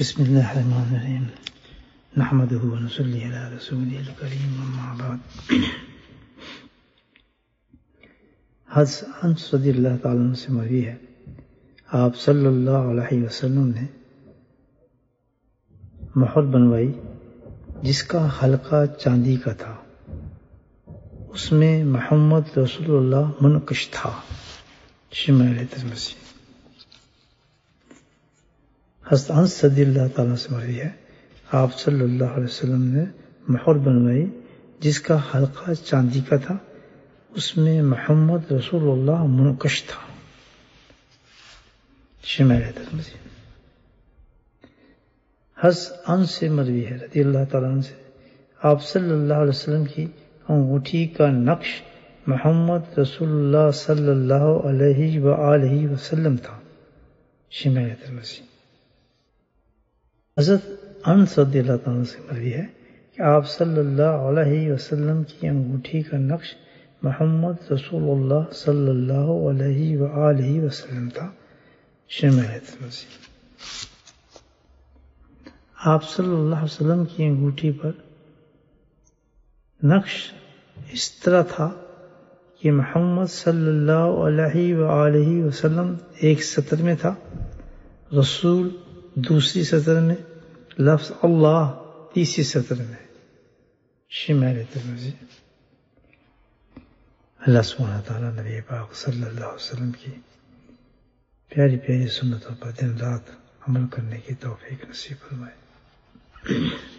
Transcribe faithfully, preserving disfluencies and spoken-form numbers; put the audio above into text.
بسم اللہ الرحمن الرحیم نحمدہ ونصلی علی رسولہ الکریم اما بعد۔ حضرت انس رضی اللہ تعالیٰ عنہ سے مروی ہے، آپ صلی اللہ علیہ وسلم نے مہر بنوائی جس کا حلقہ چاندی کا تھا، اس میں محمد رسول اللہ منقش تھا۔ شمال ترمذی۔ حضرت انس رضی اللہ تعالیٰ سے مروی ہے، آپ صلی اللہ علیہ وسلم نے مہر بنوائی جس کا حلقہ چاندی کا تھا، اس میں محمد رسول اللہ منقش تھا۔ شمال ترمذی۔ حضرت انس سے مروی ہے رضی اللہ تعالیٰ عنہ سے، آپ صلی اللہ علیہ وسلم کی انگوٹھی کا نقش محمد رسول اللہ صلی اللہ علیہ وآلہ وسلم تھا۔ شمال ترمذی۔ حضرت انس رضی اللہ تعالیٰ سے مروی ہے کہ آپ صلی اللہ علیہ وسلم کی انگوٹھی کا نقش محمد رسول اللہ صلی اللہ علیہ وآلہ وسلم تھا۔ شمال ترمذی۔ آپ صلی اللہ علیہ وسلم کی انگوٹھی پر نقش اس طرح تھا کہ محمد صلی اللہ علیہ وآلہ وسلم ایک سطر میں تھا، رسول دوسری سطر میں، لفظ اللہ تیسری سطر میں۔ شمال ترمذی۔ اللہ سبحانہ تعالیٰ نبی پاک صلی اللہ علیہ وسلم کی پیاری پیاری سنتوں پر دن رات عمل کرنے کی توفیق نصیب فرمائے۔